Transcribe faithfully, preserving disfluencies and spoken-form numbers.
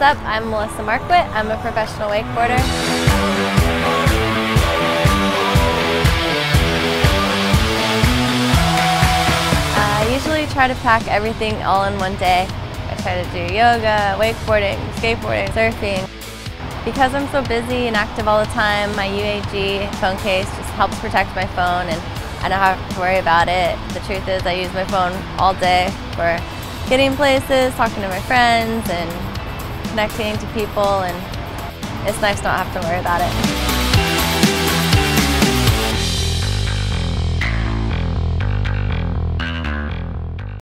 up? I'm Melissa Marquardt. I'm a professional wakeboarder. I usually try to pack everything all in one day. I try to do yoga, wakeboarding, skateboarding, surfing. Because I'm so busy and active all the time, my U A G phone case just helps protect my phone, and I don't have to worry about it. The truth is I use my phone all day for getting places, talking to my friends, and connecting to people, and it's nice not have to worry about it.